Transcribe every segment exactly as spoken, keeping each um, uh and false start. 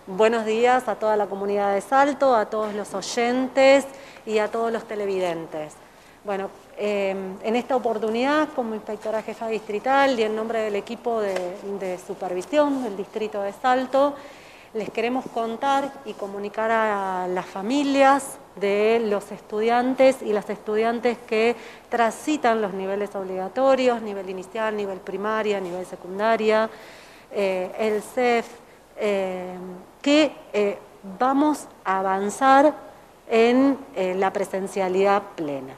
Buenos días a toda la comunidad de Salto, a todos los oyentes y a todos los televidentes. Bueno, eh, en esta oportunidad, como inspectora jefa distrital y en nombre del equipo de, de supervisión del distrito de Salto, les queremos contar y comunicar a las familias de los estudiantes y las estudiantes que transitan los niveles obligatorios, nivel inicial, nivel primaria, nivel secundaria, eh, el C E F, eh, que eh, vamos a avanzar en eh, la presencialidad plena.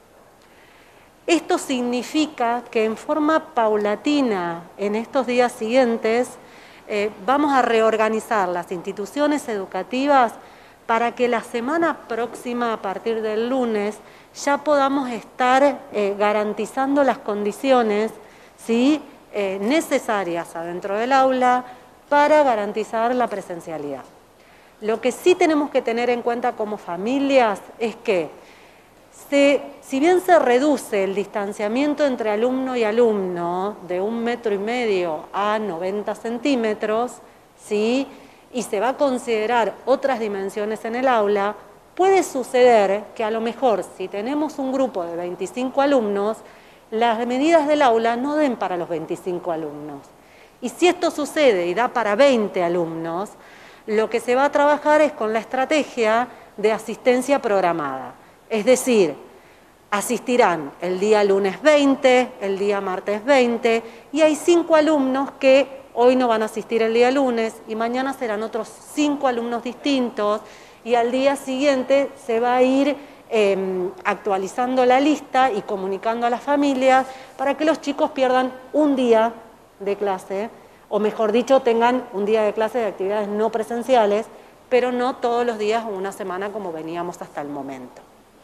Esto significa que en forma paulatina, en estos días siguientes, eh, vamos a reorganizar las instituciones educativas para que la semana próxima, a partir del lunes, ya podamos estar eh, garantizando las condiciones, ¿sí?, eh, necesarias adentro del aula para garantizar la presencialidad. Lo que sí tenemos que tener en cuenta como familias es que se, si bien se reduce el distanciamiento entre alumno y alumno de un metro y medio a noventa centímetros, ¿sí?, y se va a considerar otras dimensiones en el aula, puede suceder que a lo mejor si tenemos un grupo de veinticinco alumnos, las medidas del aula no den para los veinticinco alumnos. Y si esto sucede y da para veinte alumnos, lo que se va a trabajar es con la estrategia de asistencia programada. Es decir, asistirán el día lunes veinte, el día martes veinte, y hay cinco alumnos que hoy no van a asistir el día lunes y mañana serán otros cinco alumnos distintos y al día siguiente se va a ir eh, actualizando la lista y comunicando a las familias para que los chicos pierdan un día de clase, o mejor dicho, tengan un día de clase de actividades no presenciales, pero no todos los días o una semana como veníamos hasta el momento.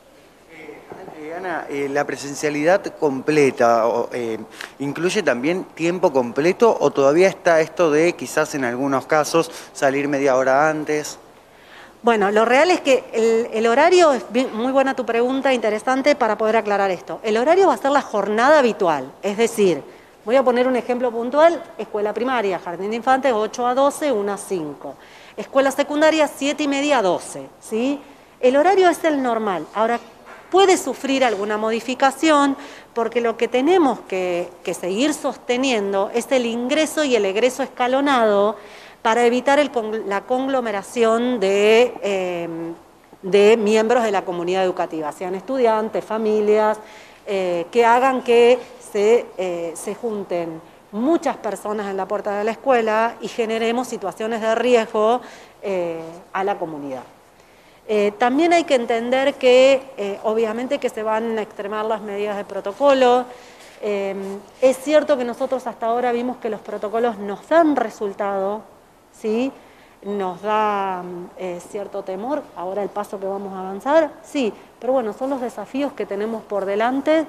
Eh, Ana, eh, ¿la presencialidad completa eh, incluye también tiempo completo o todavía está esto de quizás en algunos casos salir media hora antes? Bueno, lo real es que el, el horario, es bien, muy buena tu pregunta, interesante para poder aclarar esto. El horario va a ser la jornada habitual, es decir, voy a poner un ejemplo puntual: escuela primaria, jardín de infantes, ocho a doce, una a cinco. Escuela secundaria, siete y media a doce, ¿sí? El horario es el normal. Ahora, puede sufrir alguna modificación porque lo que tenemos que, que seguir sosteniendo es el ingreso y el egreso escalonado para evitar el, la conglomeración de, eh, de miembros de la comunidad educativa, sean estudiantes, familias, eh, que hagan que se, eh, se junten muchas personas en la puerta de la escuela y generemos situaciones de riesgo eh, a la comunidad. Eh, también hay que entender que eh, obviamente que se van a extremar las medidas de protocolo. Eh, es cierto que nosotros hasta ahora vimos que los protocolos nos dan resultado, ¿sí? Nos da eh, cierto temor, ahora el paso que vamos a avanzar, sí, pero bueno, son los desafíos que tenemos por delante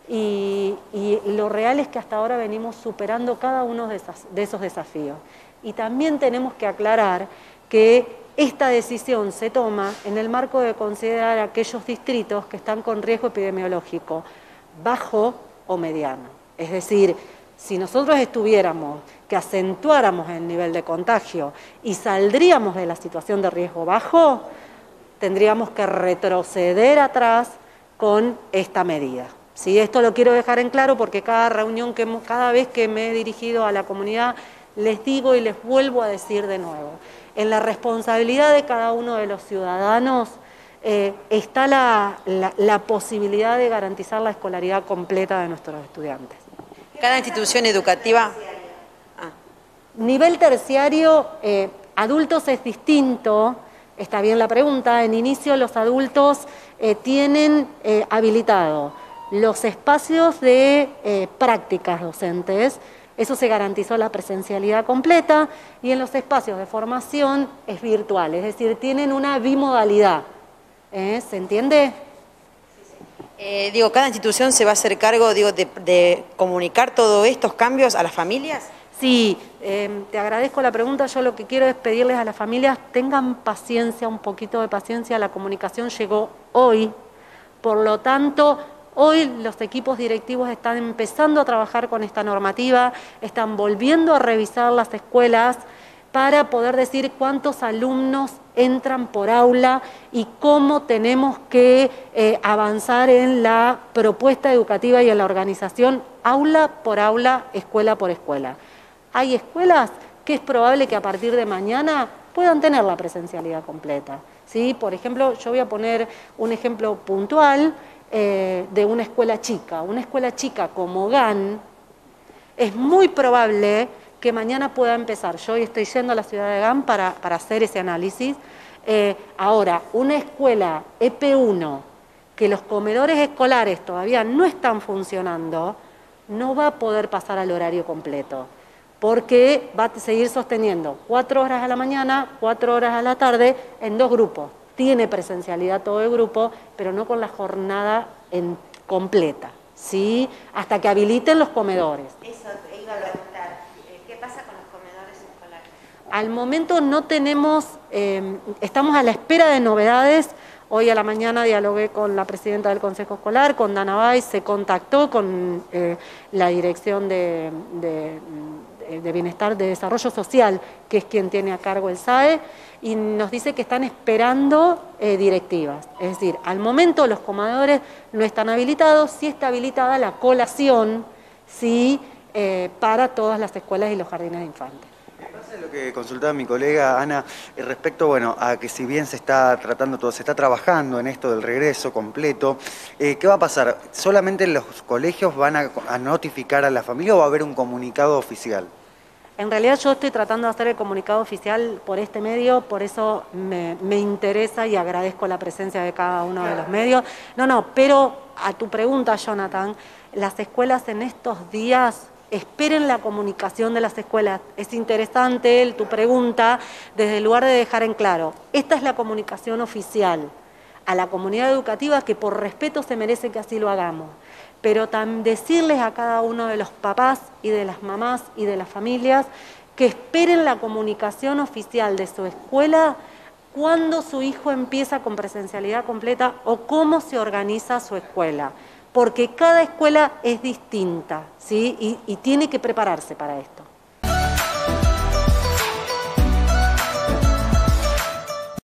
y, y lo real es que hasta ahora venimos superando cada uno de, esas, de esos desafíos. Y también tenemos que aclarar que esta decisión se toma en el marco de considerar aquellos distritos que están con riesgo epidemiológico bajo o mediano. Es decir, si nosotros estuviéramos que acentuáramos el nivel de contagio y saldríamos de la situación de riesgo bajo, tendríamos que retroceder atrás con esta medida. ¿Sí? Esto lo quiero dejar en claro porque cada reunión, que hemos, cada vez que me he dirigido a la comunidad, les digo y les vuelvo a decir de nuevo. En la responsabilidad de cada uno de los ciudadanos eh, está la, la, la posibilidad de garantizar la escolaridad completa de nuestros estudiantes. Cada institución educativa... Ah. Nivel terciario, eh, adultos es distinto, está bien la pregunta. En inicio los adultos eh, tienen eh, habilitado los espacios de eh, prácticas docentes. Eso se garantizó la presencialidad completa, y en los espacios de formación es virtual, es decir, tienen una bimodalidad. ¿Eh? ¿Se entiende? Eh, digo, ¿cada institución se va a hacer cargo digo, de, de comunicar todos estos cambios a las familias? Sí, eh, te agradezco la pregunta. Yo lo que quiero es pedirles a las familias, tengan paciencia, un poquito de paciencia. La comunicación llegó hoy, por lo tanto... Hoy los equipos directivos están empezando a trabajar con esta normativa, están volviendo a revisar las escuelas para poder decir cuántos alumnos entran por aula y cómo tenemos que eh, avanzar en la propuesta educativa y en la organización aula por aula, escuela por escuela. Hay escuelas que es probable que a partir de mañana puedan tener la presencialidad completa, ¿sí? Por ejemplo, yo voy a poner un ejemplo puntual eh, de una escuela chica. Una escuela chica como G A N, es muy probable que mañana pueda empezar. Yo hoy estoy yendo a la ciudad de G A N para, para hacer ese análisis. Eh, ahora, una escuela E P uno, que los comedores escolares todavía no están funcionando, no va a poder pasar al horario completo, porque va a seguir sosteniendo cuatro horas a la mañana, cuatro horas a la tarde, en dos grupos. Tiene presencialidad todo el grupo, pero no con la jornada en, completa, ¿sí? Hasta que habiliten los comedores. Eso iba a preguntar. ¿Qué pasa con los comedores escolares? Al momento no tenemos, eh, estamos a la espera de novedades. Hoy a la mañana dialogué con la presidenta del Consejo Escolar, con Dana Bay, se contactó con eh, la Dirección de, de, de Bienestar, de Desarrollo Social, que es quien tiene a cargo el S A E, y nos dice que están esperando eh, directivas. Es decir, al momento los comedores no están habilitados, sí está habilitada la colación, sí, eh, para todas las escuelas y los jardines de infantes. Lo que consultaba mi colega Ana respecto, bueno, a que si bien se está tratando todo, se está trabajando en esto del regreso completo, eh, ¿qué va a pasar? ¿Solamente los colegios van a, a notificar a la familia o va a haber un comunicado oficial? En realidad yo estoy tratando de hacer el comunicado oficial por este medio, por eso me, me interesa y agradezco la presencia de cada uno de los medios. No, no, pero a tu pregunta, Jonathan, las escuelas en estos días... esperen la comunicación de las escuelas. Es interesante el, tu pregunta, desde el lugar de dejar en claro, esta es la comunicación oficial a la comunidad educativa, que por respeto se merece que así lo hagamos, pero también decirles a cada uno de los papás y de las mamás y de las familias que esperen la comunicación oficial de su escuela cuando su hijo empieza con presencialidad completa o cómo se organiza su escuela, porque cada escuela es distinta, ¿sí? y, y tiene que prepararse para esto.